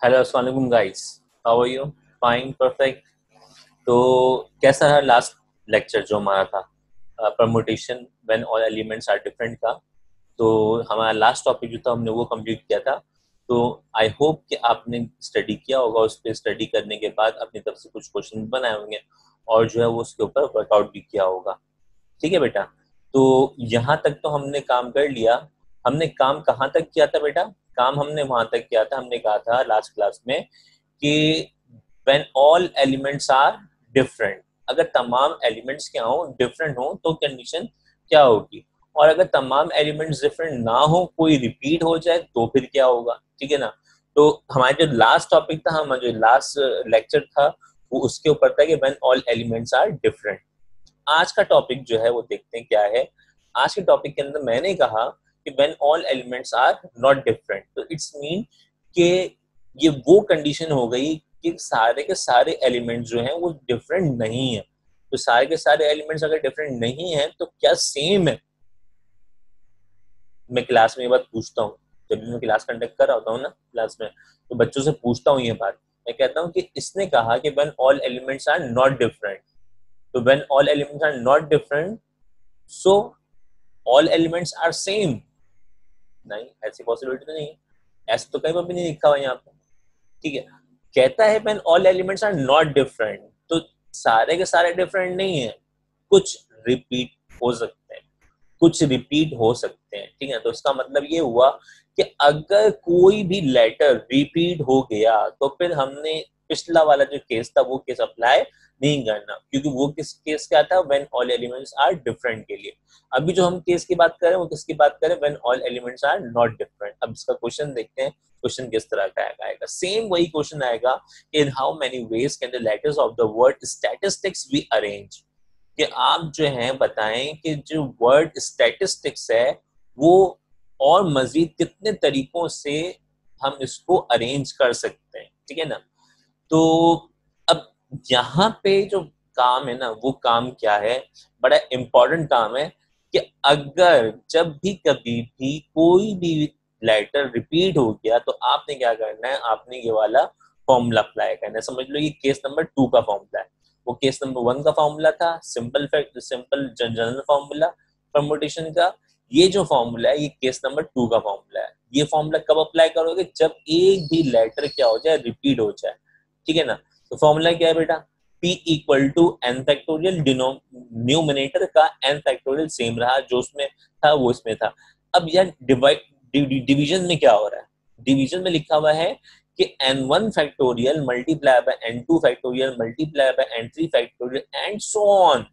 Hello अस्सलाम वालेकुम guys, how are you? Fine, perfect. तो कैसा रहा लास्ट लेक्चर जो हमारा था, permutation when all elements are different का। तो हमारा लास्ट टॉपिक जो था हमने वो कंप्लीट किया था। तो आई होप कि आपने स्टडी किया होगा, उस पर स्टडी करने के बाद अपनी तरफ से कुछ क्वेश्चन बनाए होंगे और जो है वो उसके ऊपर वर्कआउट भी किया होगा। ठीक है बेटा। तो यहाँ तक तो हमने काम कर लिया। हमने काम कहाँ तक किया था बेटा? काम हमने वहां तक किया था, हमने कहा था लास्ट क्लास में कि when all elements are different, अगर तमाम एलिमेंट्स क्या हो, डिफरेंट हो, तो कंडीशन क्या होगी। और अगर तमाम एलिमेंट्स डिफरेंट ना हो, कोई रिपीट हो जाए, तो फिर क्या होगा। ठीक है ना। तो हमारा जो लास्ट टॉपिक था, हमारा जो लास्ट लेक्चर था, वो उसके ऊपर था कि when all elements are different. आज का टॉपिक जो है वो देखते हैं क्या है। आज के टॉपिक के अंदर मैंने कहा कि when all elements are not different, तो इट्स मीन कि ये वो कंडीशन हो गई कि सारे के सारे एलिमेंट्स जो हैं वो डिफरेंट नहीं है। तो सारे के सारे एलिमेंट्स अगर डिफरेंट नहीं है तो क्या सेम है? मैं क्लास में ये बात पूछता हूँ, जब भी मैं क्लास कंडक्ट कर रहा होता हूँ ना क्लास में, तो बच्चों से पूछता हूँ ये बात। मैं कहता हूँ कि इसने कहा कि when all elements are not different, तो when all elements are not different, so all elements are same. नहीं, ऐसी पॉसिबिलिटी तो नहीं है, ऐसा तो कहीं पर भी नहीं लिखा हुआ यहाँ पे। ठीक है। कहता है when all elements are not different, तो सारे के सारे डिफरेंट नहीं है, कुछ रिपीट हो सकते हैं, कुछ रिपीट हो सकते हैं। ठीक है। तो इसका मतलब ये हुआ कि अगर कोई भी लेटर रिपीट हो गया तो फिर हमने पिछला वाला जो केस था वो केस अप्लाई नहीं करना, क्योंकि वो किस केस क्या था, when all elements are different के लिए। अभी जो हम केस की बात करें वो किसकी बात करें, when all elements are not different. अब इसका क्वेश्चन देखते हैं, क्वेश्चन किस तरह का आएगा। सेम वही क्वेश्चन आएगा, in how many ways can the letters of the word statistics be arrange. कि आप जो है बताएं कि जो वर्ड स्टैटिस्टिक्स है वो और मजीद कितने तरीकों से हम इसको अरेंज कर सकते हैं। ठीक है ना। तो अब यहाँ पे जो काम है ना, वो काम क्या है, बड़ा इंपॉर्टेंट काम है कि अगर जब भी कभी भी कोई भी लेटर रिपीट हो गया तो आपने क्या करना है, आपने ये वाला फॉर्मूला अप्लाई करना है। समझ लो ये केस नंबर 2 का फॉर्मूला है, वो केस नंबर 1 का फॉर्मूला था simple fact, simple general formula permutation का। ये जो फॉर्मूला है ये केस नंबर 2 का फॉर्मूला है। ये फॉर्मूला कब अप्लाई करोगे, जब एक भी लेटर क्या हो जाए, रिपीट हो जाए। ठीक है ना। तो फॉर्मूला क्या है बेटा, P equal to n factorial, numerator का एन फैक्टोरियल सेम रहा, जो उसमें था वो इसमें था। अब यार डिवीजन में क्या हो रहा है, डिवीजन में लिखा हुआ है कि n1 factorial multiply by n2 factorial multiply by n3 factorial and so on.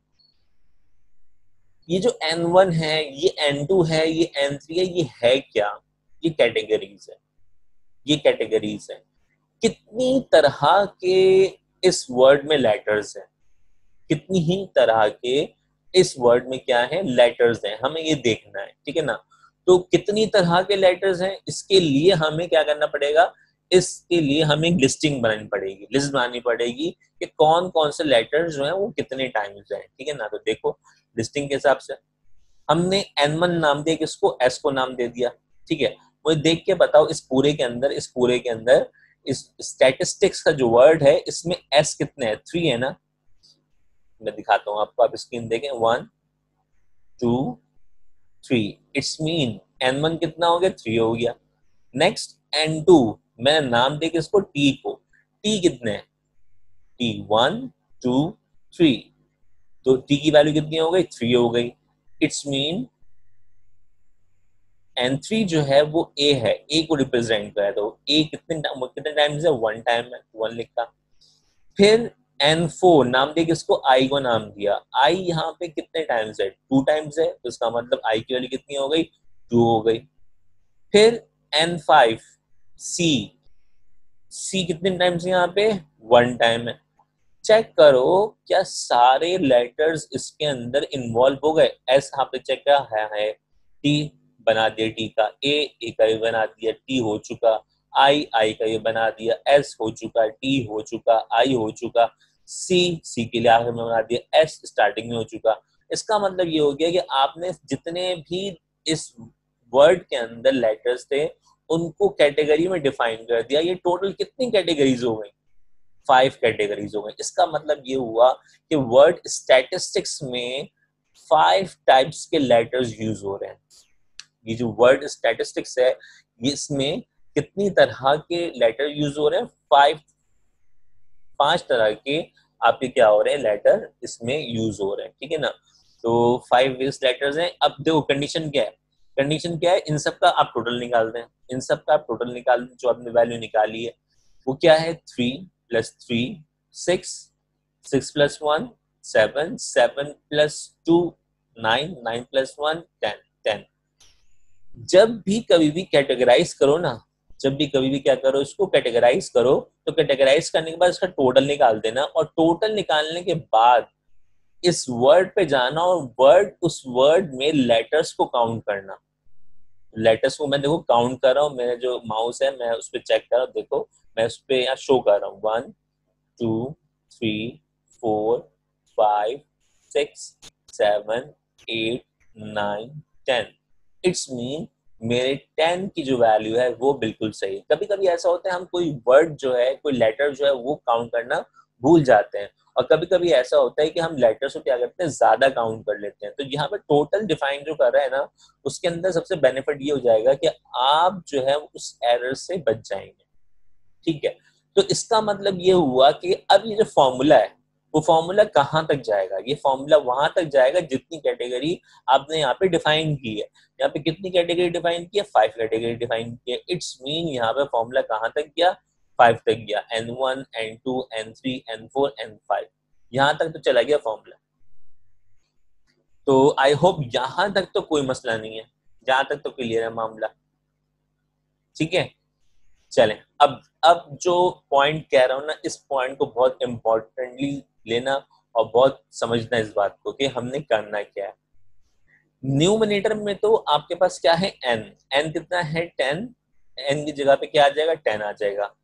ये जो n1 है, ये n2 है, ये n3 है क्या? ये कैटेगरीज है, ये कैटेगरीज है। कितनी तरह के इस वर्ड में लेटर्स हैं, कितनी ही तरह के इस वर्ड में क्या है, लेटर्स हैं, हमें ये देखना है। ठीक है ना। तो कितनी तरह के लेटर्स हैं, इसके लिए हमें क्या करना पड़ेगा, इसके लिए हमें लिस्टिंग बनानी पड़ेगी, लिस्ट बनानी पड़ेगी कि कौन कौन से लेटर्स जो हैं वो कितने टाइम्स हैं। ठीक है ना। तो देखो लिस्टिंग के हिसाब से हमने n1 नाम दिया, किसको, s को नाम दे दिया। ठीक है। मुझे देख के बताओ इस पूरे के अंदर, इस पूरे के अंदर इस स्टैटिस्टिक्स का जो वर्ड है इसमें s कितने हैं, 3 है ना। मैं दिखाता हूँ आपको, आप स्क्रीन देखें, 1 2 3। इट्स मीन n1 कितना हो गया, 3 हो गया। नेक्स्ट n2, मैंने नाम दिया किसको, t को। t कितने हैं, t 1 2 3। तो t की वैल्यू कितनी हो गई, 3 हो गई। इट्स मीन n3 जो है वो a है, a को रिप्रेजेंट करे, तो a कितने टाइम्स है, 1 टाइम है, 1 लिखा। फिर n4 नाम दिया किसको, i को नाम दिया। i यहाँ पे कितने टाइम्स है, 2 टाइम्स है, तो इसका मतलब i की वैल्यू कितनी हो गई, 2 हो गई। फिर n5 c, c कितने टाइम्स यहाँ पे, 1 टाइम है। चेक करो क्या सारे लेटर्स इसके अंदर इन्वॉल्व हो गए। एस यहाँ पे चेक किया है, टी बना दिया, टी का ए का ये बना दिया, टी हो चुका। आई का ये बना दिया, एस हो चुका, टी हो चुका, आई हो चुका। सी के लिए आखिर में बना दिया, एस स्टार्टिंग में हो चुका। इसका मतलब ये हो गया कि आपने जितने भी इस वर्ड के अंदर लेटर्स थे उनको कैटेगरी में डिफाइन कर दिया। ये टोटल कितनी कैटेगरीज हो गई? 5 कैटेगरीज हो गई। इसका मतलब ये हुआ कि वर्ड स्टैटिस्टिक्स में 5 टाइप्स के लेटर्स यूज हो रहे हैं। ये जो वर्ड स्टैटिस्टिक्स है इसमें कितनी तरह के लेटर यूज हो रहे हैं? 5 तरह के आपके क्या हो रहे हैं? लेटर इसमें यूज हो रहे हैं, ठीक है ना। तो 5 बेस लेटर्स हैं। अब देखो कंडीशन क्या है, कंडीशन क्या है, इन सब का आप टोटल निकाल दें, इन सब का आप टोटल निकाल दें। जो आपने वैल्यू निकाली है वो क्या है? 3 + 3 6, 6 + 1 7, 7 + 2 9, 9 + 1 10, 10। जब भी कभी भी कैटेगराइज करो ना, जब भी कभी भी क्या करो, इसको कैटेगराइज करो, तो कैटेगराइज करने के बाद इसका टोटल निकाल देना, और टोटल निकालने के बाद इस वर्ड पे जाना और उस वर्ड में लेटर्स को काउंट करना। लेटर्स को मैं देखो काउंट कर रहा हूँ, मेरा जो माउस है मैं उस पर चेक कर रहा हूँ, देखो मैं उस पर यहाँ शो कर रहा हूँ 1 2 3 4 5 6 7 8 9 10। इट्स मीन मेरे 10 की जो वैल्यू है वो बिल्कुल सही है। कभी कभी ऐसा होता है हम कोई वर्ड जो है, कोई लेटर जो है वो काउंट करना भूल जाते हैं, और कभी कभी ऐसा होता है कि हम लेटर्स को क्या करते हैं, ज्यादा काउंट कर लेते हैं। तो यहाँ पे टोटल डिफाइन जो कर रहा है ना, उसके अंदर सबसे बेनिफिट ये हो जाएगा कि आप जो है उस एरर से बच जाएंगे, ठीक है। तो इसका मतलब ये हुआ कि अब ये जो फॉर्मूला है वो फॉर्मूला कहाँ तक जाएगा? ये फॉर्मूला वहां तक जाएगा जितनी कैटेगरी आपने यहाँ पे डिफाइन की है। यहाँ पे कितनी कैटेगरी डिफाइन की है? 5 कैटेगरी डिफाइन की है। इट्स मीन यहाँ पे फॉर्मूला कहाँ तक गया? 5 तक गया। N1 N2 N3 N4 N5, यहाँ तक तो चला गया फॉर्मूला। तो आई होप यहाँ तक तो कोई मसला नहीं है, जहां तक तो क्लियर है मामला, ठीक है। चलें, अब जो पॉइंट कह रहा हूँ ना, इस पॉइंट को बहुत इंपॉर्टेंटली लेना और बहुत समझना इस बात को कि हमने करना क्या है। न्यूमरेटर में तो आपके पास क्या है? n कितना है? 10। n की जगह पे क्या आ जाएगा? 10 आ जाएगा।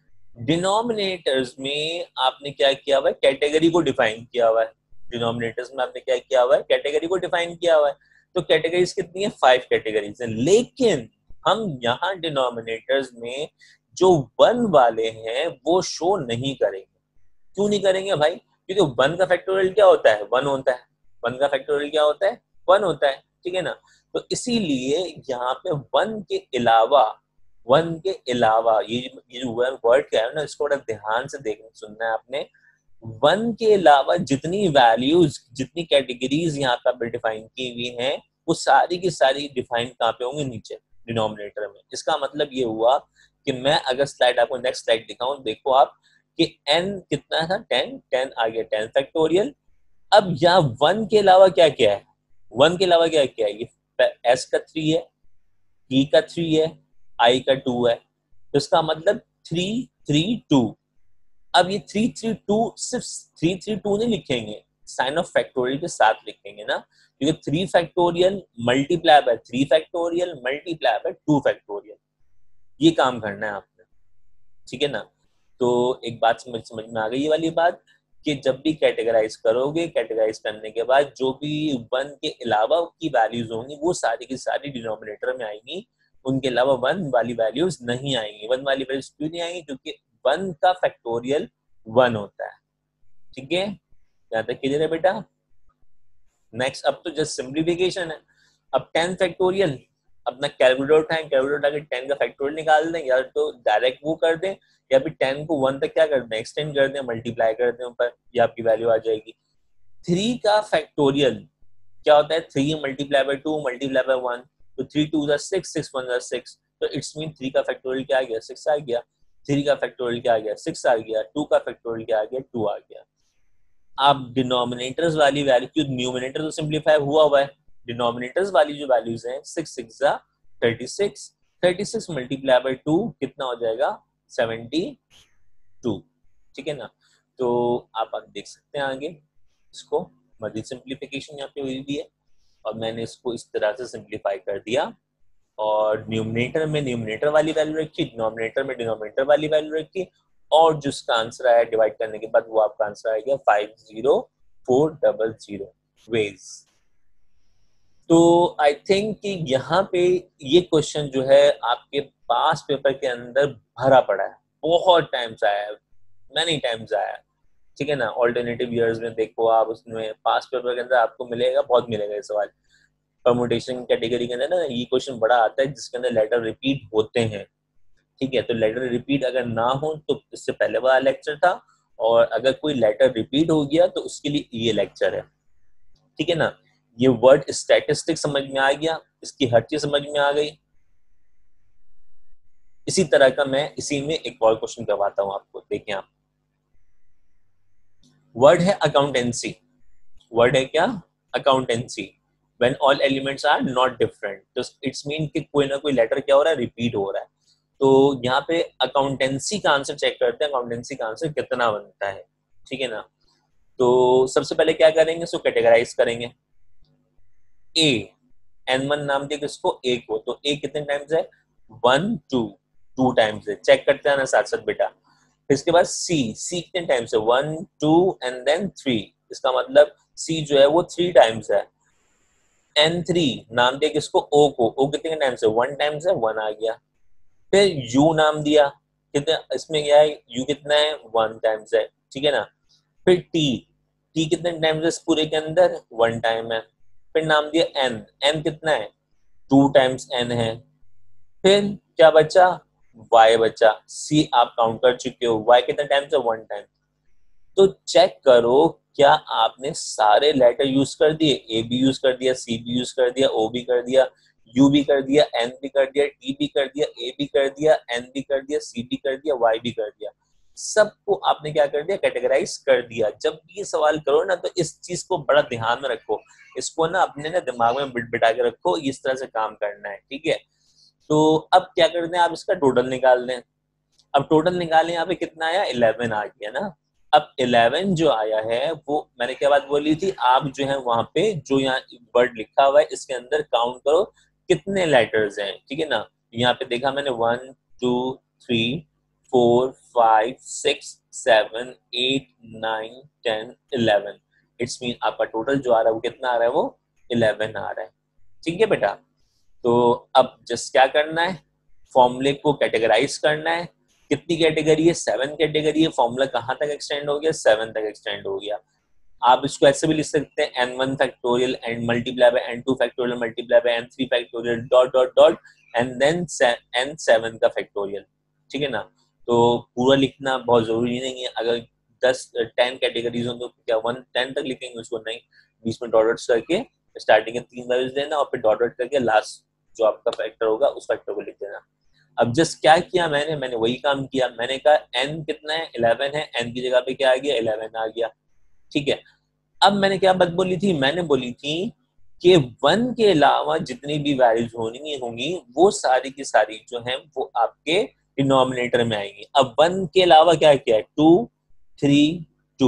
डिनोमिनेटर्स में आपने क्या किया हुआ है? कैटेगरी को डिफाइन किया हुआ है। डिनोमिनेटर्स में आपने क्या किया हुआ है? कैटेगरी को डिफाइन किया हुआ है। तो कैटेगरीज कितनी है? 5 कैटेगरीज है। लेकिन हम यहाँ डिनोमिनेटर्स में जो 1 वाले हैं वो शो नहीं करेंगे। क्यों नहीं करेंगे भाई? क्योंकि 1 का फैक्टोरियल क्या होता है? 1 होता है। 1 का फैक्टोरियल क्या होता है? 1 होता है, ठीक है ना। तो इसीलिए यहाँ पे 1 के अलावा, 1 के अलावा ये जो वर्ड क्या है ना, इसको बड़ा ध्यान से देखना सुनना है आपने। 1 के अलावा जितनी वैल्यूज, जितनी कैटेगरीज यहाँ पे डिफाइन की हुई हैं, वो सारी की सारी डिफाइन कहाँ पे होंगे? नीचे, डिनोमिनेटर में। इसका मतलब ये हुआ कि मैं अगर स्लाइड आपको नेक्स्ट स्लाइड दिखाऊं, देखो आप कि n कितना था? 10, 10 आ गया 10 फैक्टोरियल। अब यहाँ 1 के अलावा क्या क्या है? 1 के अलावा क्या क्या है? ये s का 3 है, t का 3 है, i का 2 है। तो इसका मतलब 3 3 2। अब ये 3 3 2 सिर्फ 3 3 2 नहीं लिखेंगे, साइन ऑफ फैक्टोरियल के साथ लिखेंगे ना, क्योंकि 3 factorial multiply by 3 factorial multiply by 2 factorial, ये काम करना है आपने, ठीक है ना। तो एक बात समझ में आ गई ये वाली बात, कि जब भी कैटेगराइज करोगे, कैटेगराइज करने के बाद जो भी 1 के अलावा की वैल्यूज होंगी वो सारी की सारी डिनोमिनेटर में आएंगी। उनके अलावा 1 वाली वैल्यूज नहीं आएंगी। 1 वाली वैल्यूज क्यों नहीं आएंगी? क्योंकि 1 का फैक्टोरियल 1 होता है, ठीक है। यहाँ तक क्लियर है बेटा? नेक्स्ट, अब तो जस्ट सिंप्लीफिकेशन है। अब 10 फैक्टोरियल, अपना कैलकुलेटर उठाएं, कैलकुलेटर उठा के 10 का फैक्टोरियल निकाल दें, या तो डायरेक्ट वो कर दें, या फिर 10 को 1 तक क्या कर दें? एक्सटेंड कर दें, मल्टीप्लाई कर दें ऊपर, ये आपकी वैल्यू आ जाएगी। 3 का फैक्टोरियल क्या होता है? 3 मल्टीप्लाई बाय 2 मल्टीप्लाई बाय 1, तो 3 2 6, 6 1 6। तो इट्स मीन 3 का फैक्टोरियल क्या आ गया? 6 आ गया। 3 का फैक्टोरियल क्या आ गया? 6 आ गया। 2 का फैक्टोरियल क्या आ गया? 2 आ गया। आप डिनोमिनेटर्स वाली वैल्यू, क्योंकि न्यूमिनेटर तो सिंप्लीफाई हुआ है, डिनोमिनेटर्स वाली जो वैल्यूज हैं 6 6 जा 36, 36 मल्टीप्लाई बाय 2 कितना हो जाएगा? 72, ठीक है ना। तो आप देख सकते हैं आगे इसको, मजीद सिंप्लीफिकेशन यहाँ पे हुई भी है, और मैंने इसको इस तरह से सिंप्लीफाई कर दिया, और न्यूमिनेटर में न्यूमिनेटर वाली वैल्यू रखी, डिनोमिनेटर में डिनोमिनेटर वाली वैल्यू रखी, और जिसका आंसर आया डिवाइड करने के बाद वो आपका आंसर आ गया 50400 वेज। तो आई थिंक कि यहाँ पे ये क्वेश्चन जो है आपके पास पेपर के अंदर भरा पड़ा है, बहुत टाइम्स आया है, मैनी टाइम्स आया है, ठीक है ना। ऑल्टरनेटिव ईयर्स में देखो आप, उसमें पास पेपर के अंदर आपको मिलेगा, बहुत मिलेगा ये सवाल। परमुटेशन कैटेगरी के अंदर ना ये क्वेश्चन बड़ा आता है जिसके अंदर लेटर रिपीट होते हैं, ठीक है। तो लेटर रिपीट अगर ना हो तो इससे पहले वाला लेक्चर था, और अगर कोई लेटर रिपीट हो गया तो उसके लिए ये लेक्चर है, ठीक है ना। ये वर्ड स्टैटिस्टिक समझ में आ गया, इसकी हर चीज समझ में आ गई। इसी तरह का मैं इसी में एक और क्वेश्चन करवाता हूं आपको, देखिए आप। वर्ड है अकाउंटेंसी, वर्ड है क्या, accountancy. When all elements are not different, तो इट्स मीन कि कोई ना कोई लेटर क्या हो रहा है, रिपीट हो रहा है। तो यहाँ पे अकाउंटेंसी का आंसर चेक करते हैं, अकाउंटेंसी का आंसर कितना बनता है, ठीक है ना। तो सबसे पहले क्या करेंगे, इसको कैटेगराइज करेंगे। ए, N1 नाम दिया किसको, ए को, तो ए कितने टाइम्स है, 1 2 टाइम्स है, चेक करते हैं ना साथ साथ बेटा। फिर इसके बाद सी, सी कितने टाइम्स है, 1 2 एंड देन 3, इसका मतलब सी जो है वो 3 टाइम्स है। N3 नाम दिया किसको, ओ को, ओ कितने टाइम्स है, 1 टाइम्स है, 1 आ गया। फिर यू नाम दिया, कितने, इसमें क्या है, यू कितना है, 1 टाइम्स है, ठीक है ना। फिर टी, टी कितने टाइम्स है इस पूरे के अंदर, 1 टाइम है। फिर नाम दिया एन, एन कितना है, 2 टाइम्स एन है। फिर क्या बचा, वाई बचा। सी आप काउंट कर चुके हो, वाई कितने टाइम्स है, 1 टाइम। तो चेक करो क्या आपने सारे लेटर यूज कर दिए, ए भी यूज कर दिया, सी भी यूज कर दिया, ओ भी कर दिया, यू भी कर दिया, एन भी कर दिया, टी भी कर दिया, ए भी कर दिया, एन भी कर दिया, सी भी कर दिया, वाई भी कर दिया। सबको आपने क्या कर दिया, कैटेगराइज कर दिया। जब ये सवाल करो ना तो इस चीज को बड़ा ध्यान में रखो, इसको ना अपने ना दिमाग में बिठा के रखो, इस तरह से काम करना है, ठीक है। तो अब क्या करते हैं, आप इसका टोटल निकाल दें। अब टोटल निकालें, यहाँ पे कितना आया, 11 आ गया ना। अब 11 जो आया है वो मैंने क्या बात बोली थी, आप जो है वहां पे जो यहाँ वर्ड लिखा हुआ है इसके अंदर काउंट करो कितने लेटर्स हैं, ठीक है ना। यहाँ पे देखा मैंने 1 2 3 4 5 6 7 8 9 10 11, इट्स मीन आपका टोटल जो आ रहा है वो कितना आ रहा है, वो 11 आ रहा है, ठीक है बेटा। तो अब जस्ट क्या करना है, फॉर्मूले को कैटेगराइज करना है। कितनी कैटेगरी है, 7 कैटेगरी है। फॉर्मूला कहाँ तक एक्सटेंड हो गया, 7 तक एक्सटेंड हो गया। आप इसको ऐसे भी लिख सकते हैं, n1 factorial and multiply by n2 factorial multiply by n3 factorial dot dot dot and then n7 का फैक्टोरियल, ठीक है ना। तो पूरा लिखना बहुत जरूरी नहीं है, अगर 10 10 कैटेगरीज हो तो क्या 1 10 तक लिखेंगे उसको, नहीं, बीच में डॉट डॉट करके स्टार्टिंग में 3 वैल्यूज देना और फिर डॉट डॉट करके लास्ट जो आपका फैक्टर होगा उस फैक्टर को लिख देना। अब जस्ट क्या किया मैंने, मैंने वही काम किया, मैंने कहा n कितना है, 11 है, n की जगह पे क्या आ गया, 11 आ गया, ठीक है। अब मैंने क्या बात बोली थी, मैंने बोली थी कि 1 के अलावा जितनी भी वैल्यूज होनी होंगी वो सारी की सारी जो है वो आपके डिनोमिनेटर में आएंगी। अब 1 के अलावा क्या किया है, 2 3 2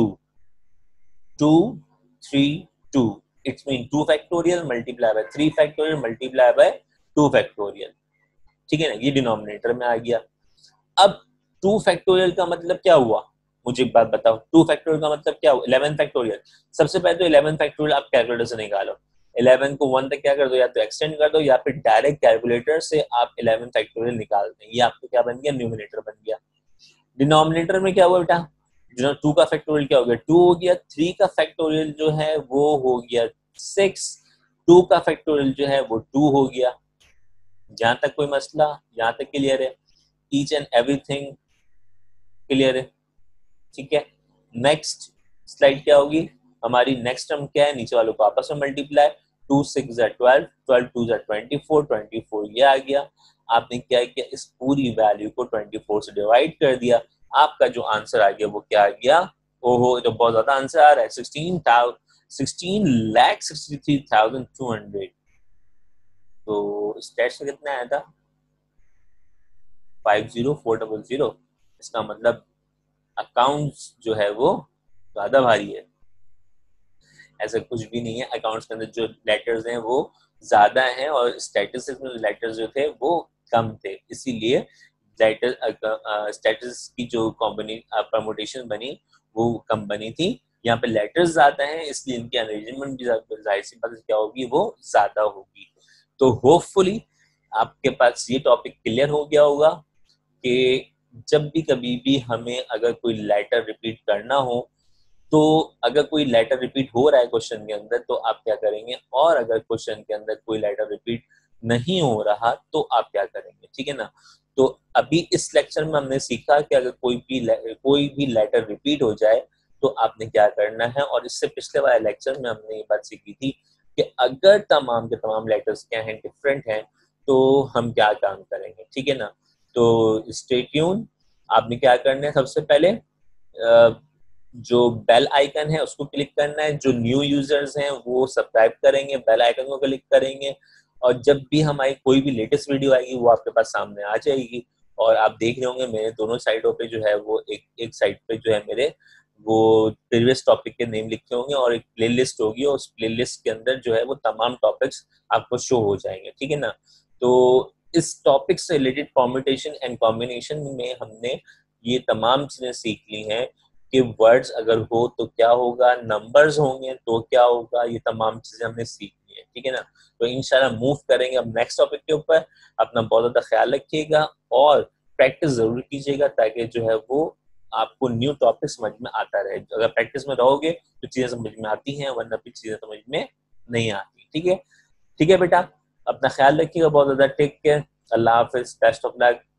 2 3 2, it's mean 2 factorial multiply by 3 factorial multiply by 2 factorial, ठीक है ना, ये डिनोमिनेटर में आ गया। अब 2 फैक्टोरियल का मतलब क्या हुआ, मुझे एक बात बताओ, 2 फैक्टोरियल का मतलब क्या हुआ, 11 फैक्टोरियल। सबसे पहले तो 11 फैक्टोरियल आप कैलकुलेटर से निकालो, 11 को 1 तक क्या कर दो, या तो एक्सटेंड कर दो या फिर डायरेक्ट कैलकुलेटर से आप 11 फैक्टोरियल निकाल दें, ये आपको क्या बन गया, न्यूमिनेटर बन गया। डिनोमिनेटर में क्या हुआ बेटा, जो 2 का फैक्टोरियल क्या हो गया, 2 हो गया, 3 का फैक्टोरियल जो है वो हो गया 6, 2 का फैक्टोरियल जो है वो 2 हो गया। जहां तक कोई मसला, यहाँ तक क्लियर है, ईच एंड एवरीथिंग क्लियर है, ठीक है। नेक्स्ट स्लाइड क्या होगी हमारी, नेक्स्ट टर्म क्या है, नीचे वालों को आपस में मल्टीप्लाई, 2 6 12, 12 2 24, 24 ये आ गया। आपने क्या किया, इस पूरी वैल्यू को 24 से डिवाइड कर दिया, आपका जो आंसर आ गया वो क्या आ गया, ओहो तो बहुत ज्यादा आंसर आ रहा है, 16,63,200। तो स्टेट्स में कितना आया था, 50400। इसका मतलब अकाउंट्स जो है वो ज्यादा भारी है, ऐसा कुछ भी नहीं है। अकाउंट्स के अंदर जो लेटर्स हैं वो ज्यादा हैं और स्टैटिस्टिक्स में लेटर्स जो थे वो कम थे, इसीलिए लेटर स्टैटिस्टिक्स की जो कॉम्बिनी परमुटेशन बनी वो कम बनी थी। यहाँ पे लेटर्स ज्यादा हैं, इसलिए इनकी अरेंजमेंट भी जाहिर सी बात क्या होगी, वो ज्यादा होगी। तो होपफुली आपके पास ये टॉपिक क्लियर हो गया होगा कि जब भी कभी भी हमें अगर कोई लेटर रिपीट करना हो, तो अगर कोई लेटर रिपीट हो रहा है क्वेश्चन के अंदर तो आप क्या करेंगे, और अगर क्वेश्चन के अंदर कोई लेटर रिपीट नहीं हो रहा तो आप क्या करेंगे, ठीक है ना। तो अभी इस लेक्चर में हमने सीखा कि अगर कोई भी लेटर रिपीट हो जाए तो आपने क्या करना है, और इससे पिछले वाले लेक्चर में हमने ये बात सीखी थी कि अगर तमाम के तमाम लेटर्स क्या हैं, डिफरेंट हैं, तो हम क्या काम करेंगे, ठीक है ना। तो स्टे ट्यून। आपने क्या करना है, सबसे पहले जो बेल आइकन है उसको क्लिक करना है, जो न्यू यूजर्स हैं वो सब्सक्राइब करेंगे, बेल आइकन को क्लिक करेंगे, और जब भी हमारी कोई भी लेटेस्ट वीडियो आएगी वो आपके पास सामने आ जाएगी। और आप देख रहे होंगे मेरे दोनों साइडों पे जो है वो एक साइड पे जो है मेरे वो प्रीवियस टॉपिक के नेम लिखे होंगे, और एक प्लेलिस्ट होगी, और उस प्लेलिस्ट के अंदर जो है वो तमाम टॉपिक्स आपको शो हो जाएंगे, ठीक है ना। तो इस टॉपिक से रिलेटेड परम्यूटेशन एंड कॉम्बिनेशन में हमने ये तमाम चीजें सीख ली हैं कि वर्ड्स अगर हो तो क्या होगा, नंबर्स होंगे तो क्या होगा, ये तमाम चीजें हमने सीख ली है, ठीक है ना। तो इंशाल्लाह मूव करेंगे अब नेक्स्ट टॉपिक के ऊपर। अपना बहुत ज्यादा ख्याल रखिएगा और प्रैक्टिस जरूर कीजिएगा, ताकि जो है वो आपको न्यू टॉपिक समझ में आता रहे। अगर प्रैक्टिस में रहोगे तो चीजें समझ में आती हैं, वरना फिर चीजें समझ में नहीं आती, ठीक है। ठीक है बेटा, अपना ख्याल रखिएगा बहुत ज्यादा। टेक केयर, अल्लाह हाफिज, बेस्ट ऑफ लक।